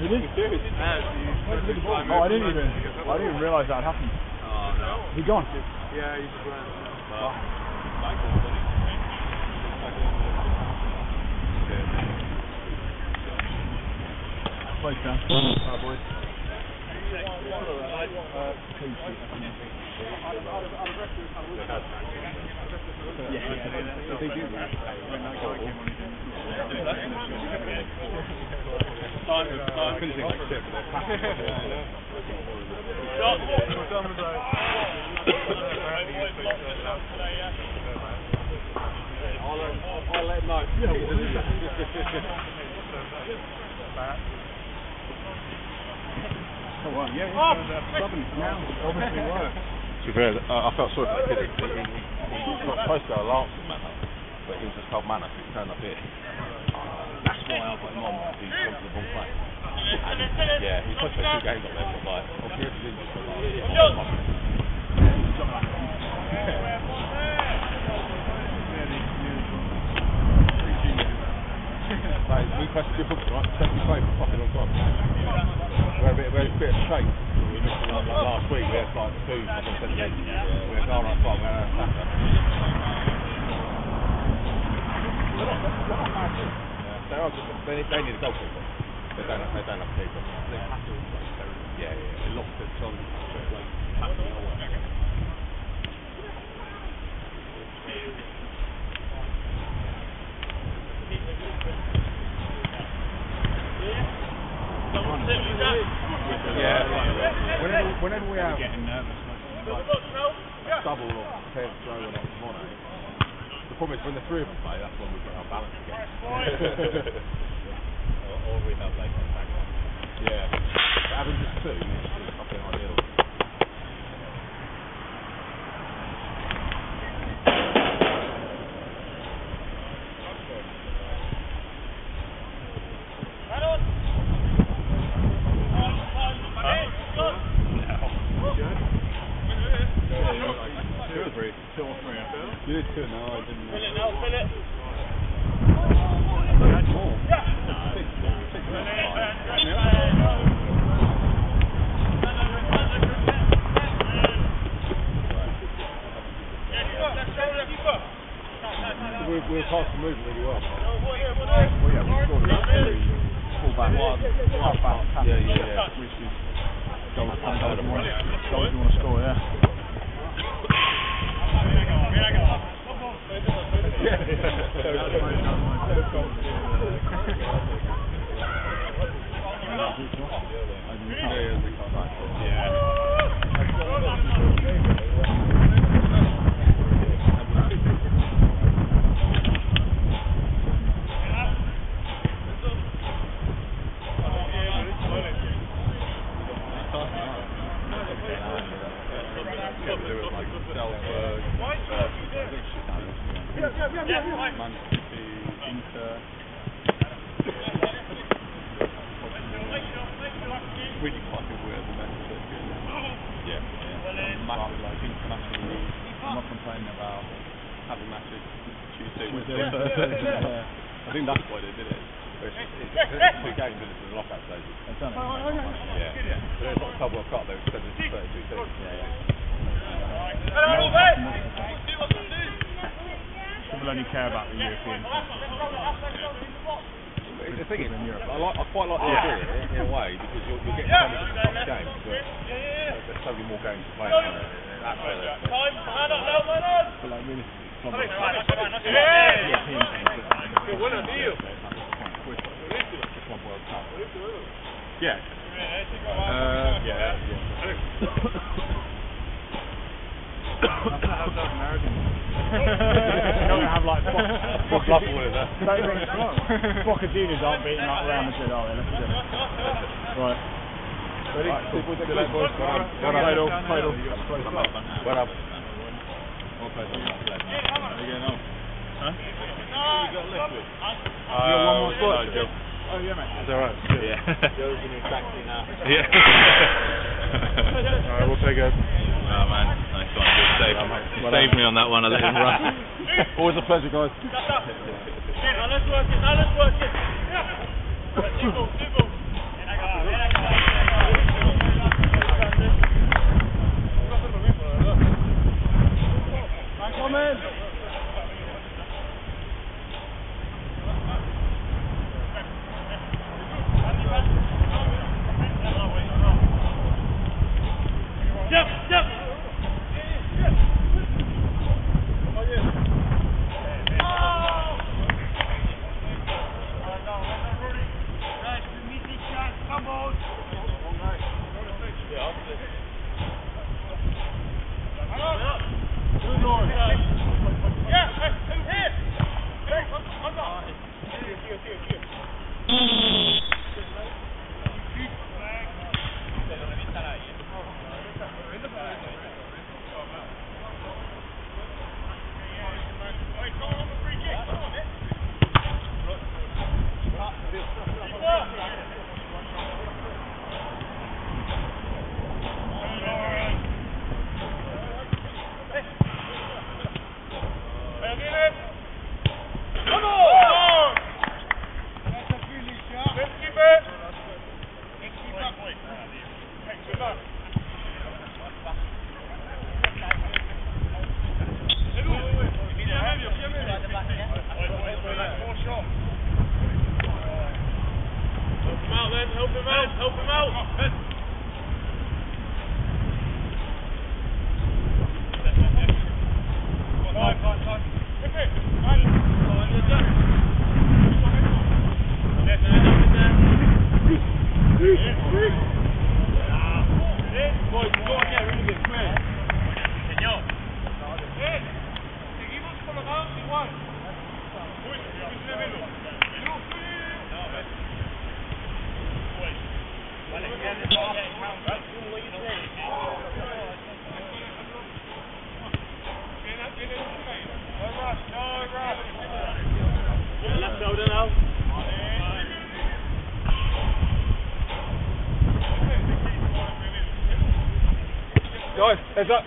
You did? Oh, I didn't even realise that had happened. Oh no. Is he gone? Yeah, he's just run. Play down. Boys. I'll let him know. Oh, well, yeah, stubborn now. Obviously works. To be fair, I felt sorry for that kid. He got supposed to go last in Manor, but he was just told Manor, so he turned up here. That's why I got him on, because he's gone to the wrong place. And yeah, he's supposed to play 2 games up there, but like, obviously he's injured for like, we pressed good books, right? 70 straight for fucking on top. We had a bit of a shake. We missed like last week, we had like 2 fucking 70. We had Gara on top, we had a Saka. They are just, they need a goalkeeper. They don't have a keeper. They have to play terrible. Yeah. They lost it on like passing away. Yeah. Whenever we are getting nervous, like double or pair of throw on Manor. The problem is when the 3 of us play, that's when we get our balance again. or we have like a back. Yeah. But having just 2 is something ideal. You did 2 now, I didn't know. Fill it now, fill it. You had more. We were past the move really well. Well, yeah, we scored it. Full back, half back, Yeah. Which is goals you want to score, yeah. Really fucking weird, the message that's good. Yeah. Massive, like, international league. I'm not complaining about having matches Tuesday, Wednesday. I think that's why they did it. It's 2 games in the lockout stage. They've done it. Yeah. But it's not a Club World Cup, they extended it to 32 teams. People only care about the European. The thing is, I quite like the idea in a way because you're getting so many different games, but there's so many more games to play. That's better. But like really, Yeah. You're going to have like Bocadillas aren't beating like Real Madrid, are they? Let's do it. Right. Ready? Boys. Well up. One more squad. Oh yeah, mate. It's alright. Yeah. Joe's in his taxi now. Yeah. Alright, we'll take it. Oh man, nice one. Good save. You saved me on that one. I let him run. Always a pleasure, guys. Now let's work it. help him out, help him out. Guys, heads up.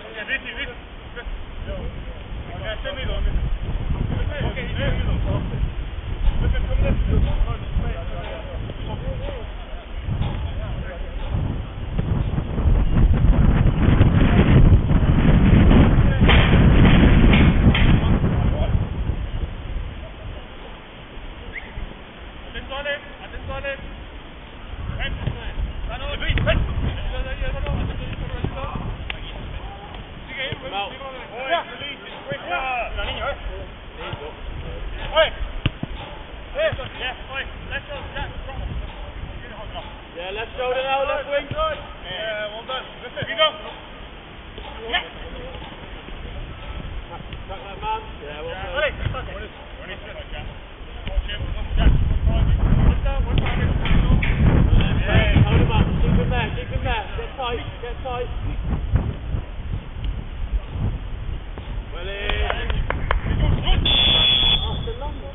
Yeah, left shoulder now, left wing. Yeah, well done. Listen, you go. Yeah. Track that man. Yeah, well done. Ready? Yeah, hold him up. Keep him there, keep him there. Get tight, get tight. Well in. After London.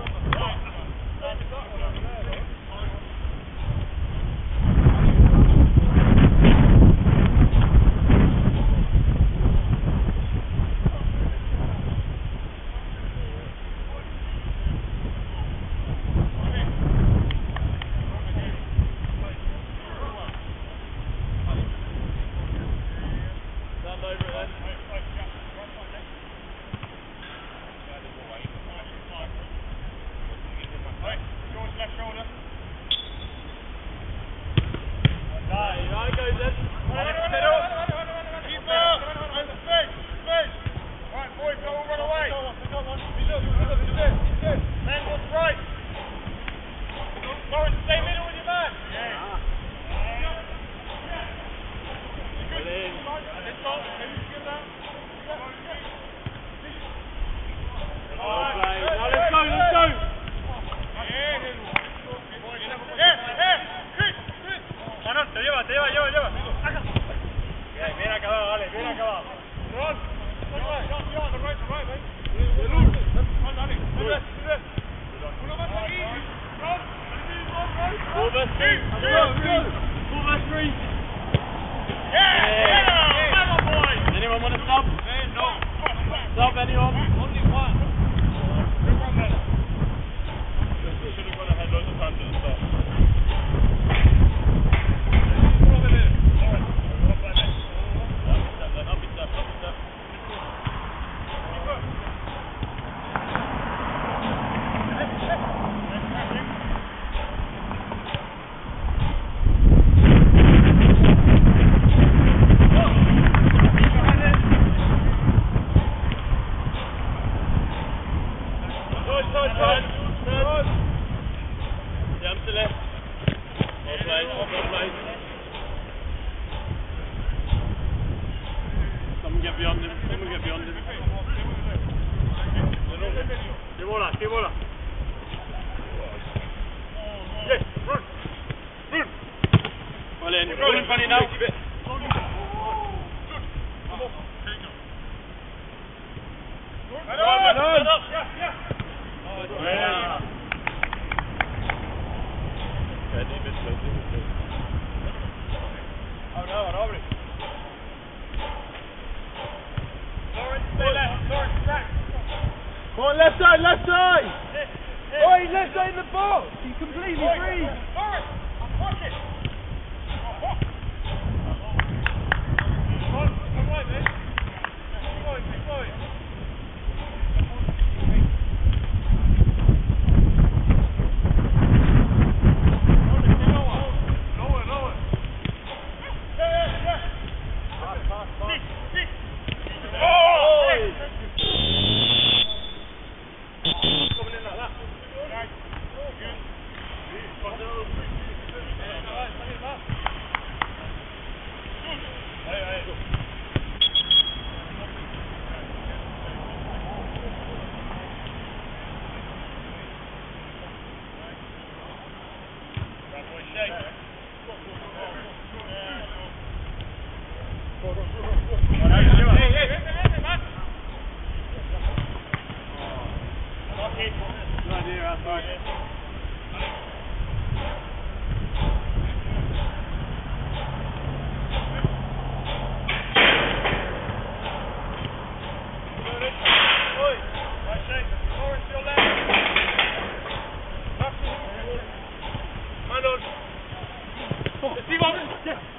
Come on, left side, left side! Oi, left side in the box! He's completely free!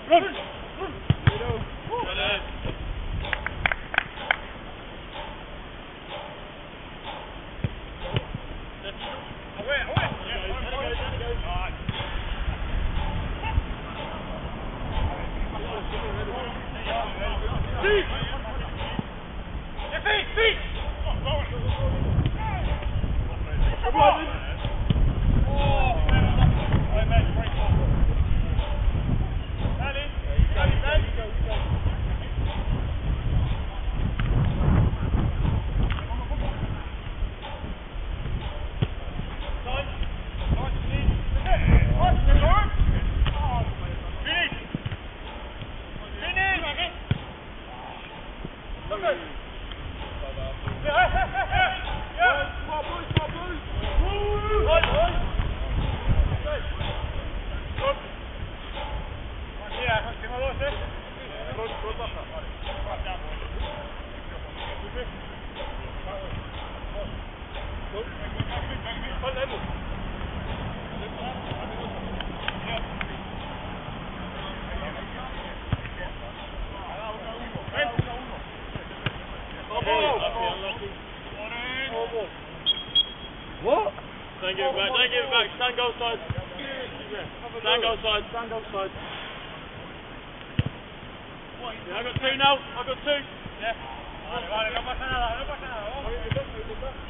What? Don't give it back, don't give it back. Stand goal side. Stand goal side, stand goal side. Yeah, I got two now, I got two. Yeah. Vale, no pasa nada, no pasa nada. Vamos.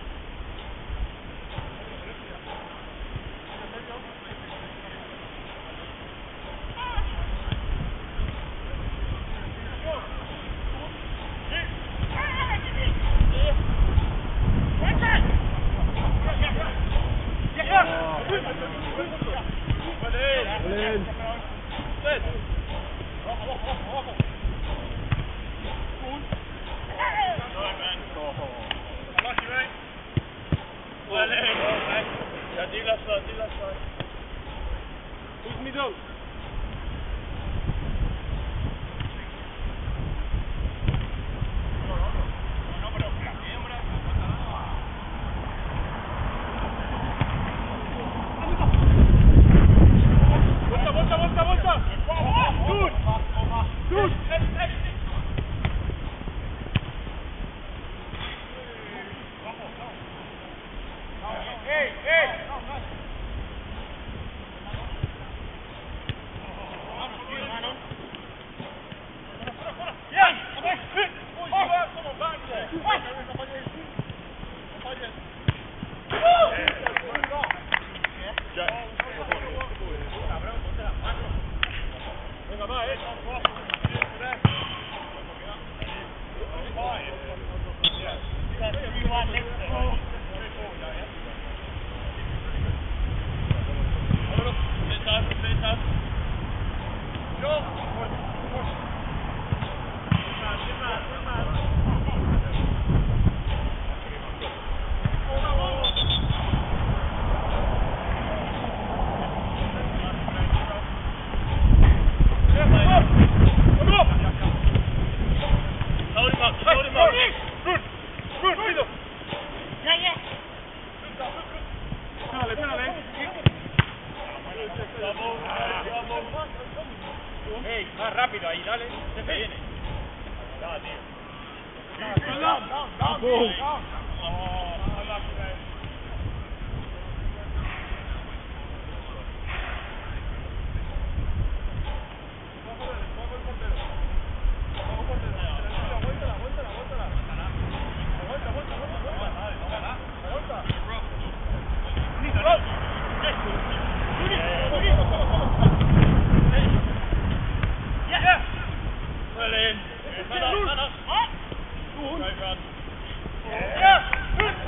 Who's middle? Vuelta. Good. Hey, más rápido ahí, dale, se te viene. Da, tío. Manor. Go run. Yeah.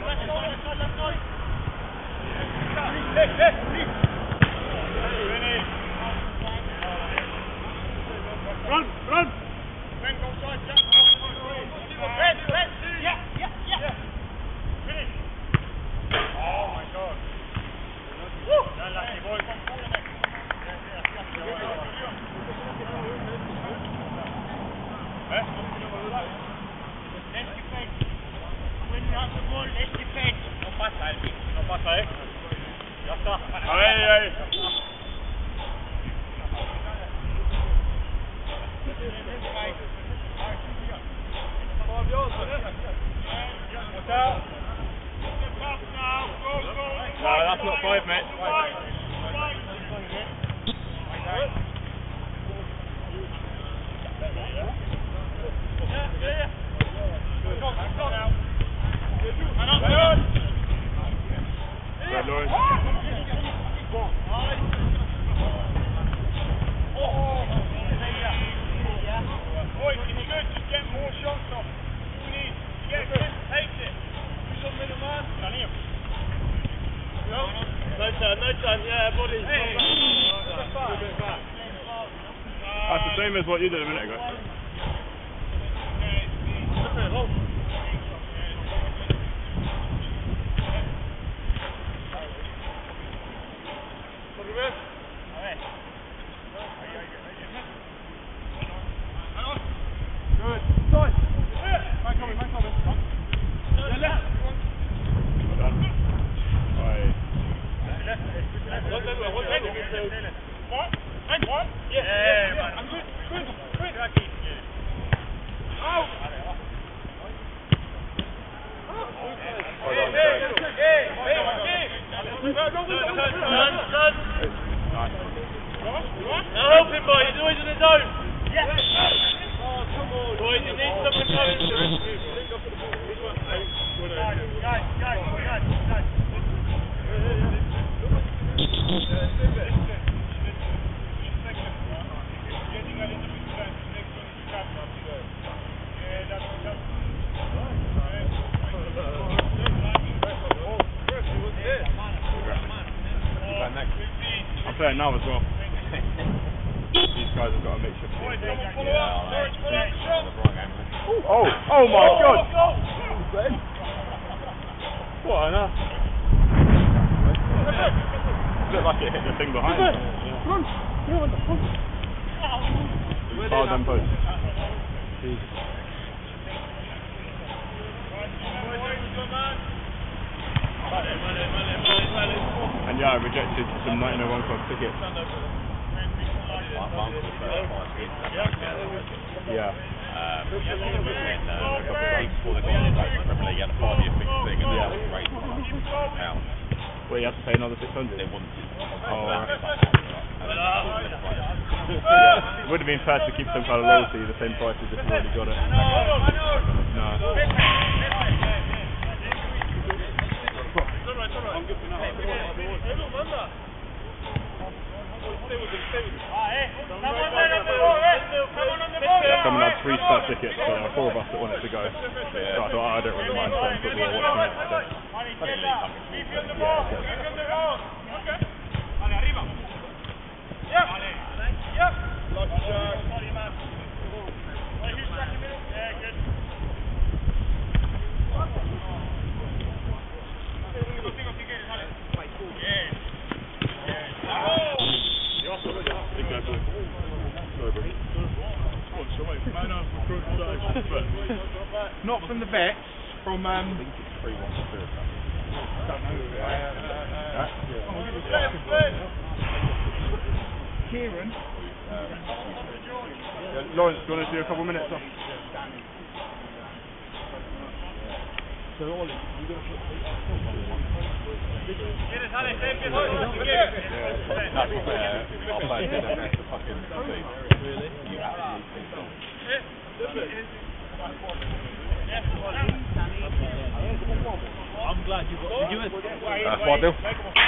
Same as what you did a minute ago. Playing now as well. These guys have got a mixture of things. Oh my god! What on earth? Looked like it hit the thing behind him. Foul them both. And yeah, I rejected some 1901 club tickets. Yeah. A couple of days before they got on the Premier League, he had a 5-year fixed thing, and that was great. Well, you have to pay another 600. They wouldn't. Oh, right. It would have been fair to keep some kind of loyalty, the same price as if you already got it. No. Someone had 3 star tickets, 4 of us that wanted to go. So I thought, I don't really mind playing football or watching it. Not from the vets, from I think it's 3-1 for Birritas. Kieran. Lawrence, do you want to do a couple of minutes off? So Ollie, you're going to put I'll play it that's the fucking thing. Really? You absolutely I'm glad you got. Did you win? what, Bill?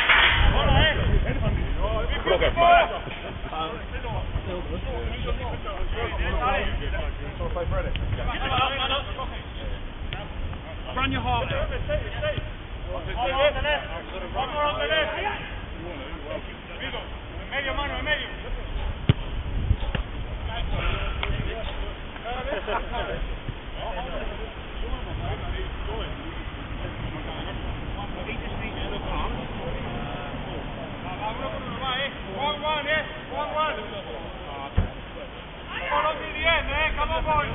Run your heart out. Medio, mano, en medio. Come on, boys.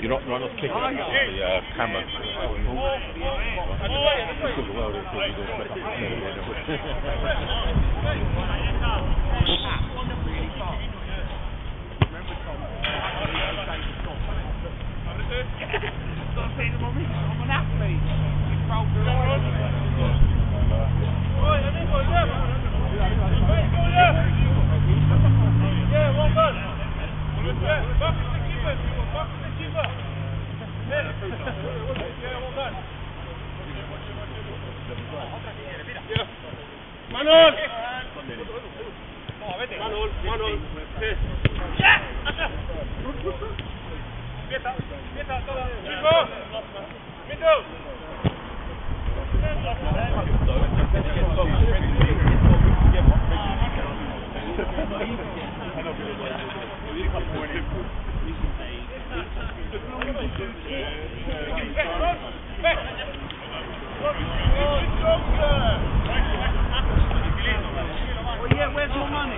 You're not kicking the camera. Because the world is busy doing stuff up I'm an athlete. Yeah, well done. Manor! Manor! Yeah, where's your money?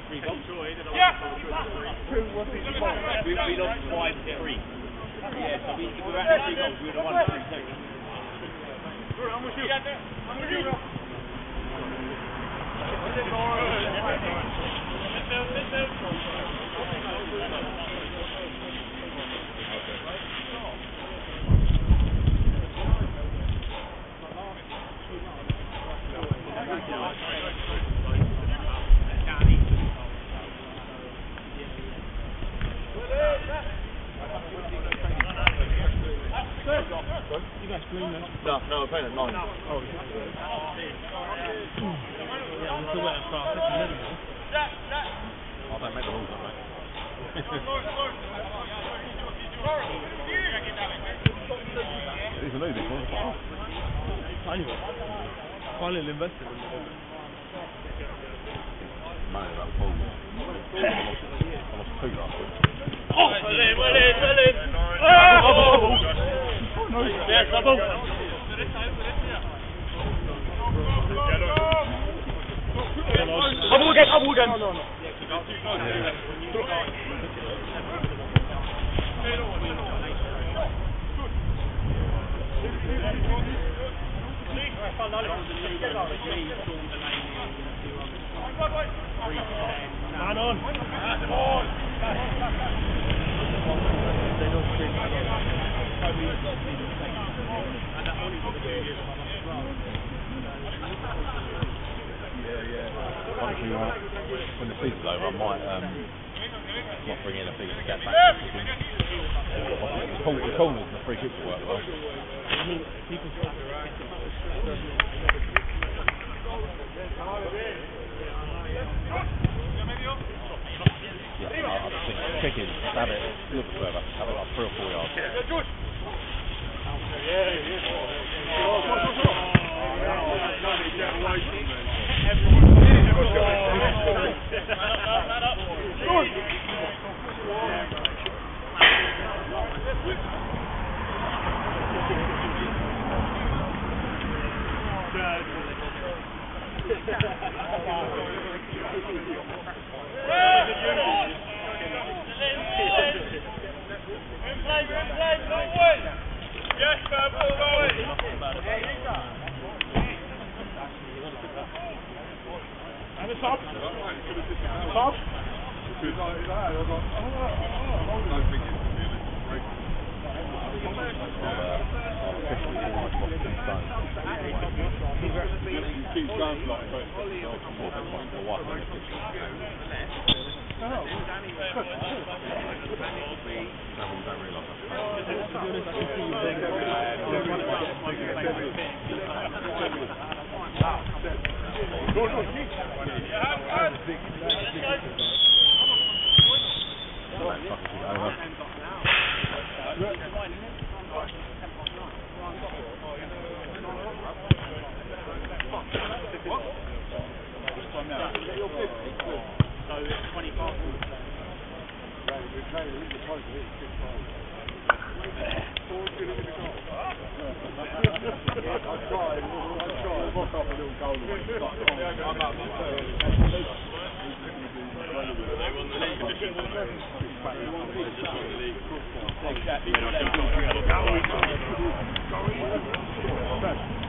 3 goals. Yeah. We lost 5-3. Yeah, so if we were at 3 goals, we would have won 3-2. I'm with you. I'm with you. You guys green then? No, we're playing at 9. Oh, yeah, we're still waiting for our second minute. I don't make the rules, don't I? These are new, this one. Tiny one. Finally invested in it. Man, that ball. I lost 2 last week. Well in. Yes, double. Double again. No. Manor. Honestly, when the season's over, I might not bring in a bigger step back. The corners and the free kicks will work well. Yeah, I think kick it, stab it, a little bit further, have it like 3 or 4 yards. Yes, ball going. And it's up. Top. Keep going for like Exactly.